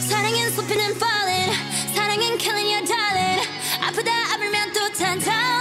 사랑은 slipping and falling 사랑은 killing your darling 아프다 아프면 또 탄탄